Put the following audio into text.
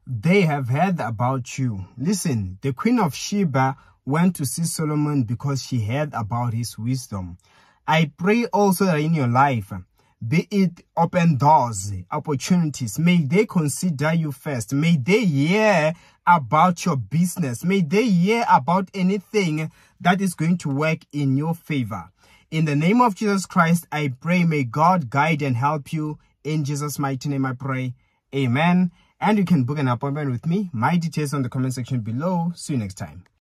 they have heard about you. Listen, the Queen of Sheba went to see Solomon because she heard about his wisdom. I pray also that in your life, be it open doors, opportunities, may they consider you first. May they hear about your business. May they hear about anything that is going to work in your favor. In the name of Jesus Christ, I pray, may God guide and help you. In Jesus' mighty name I pray. Amen. And you can book an appointment with me. My details on the comment section below. See you next time.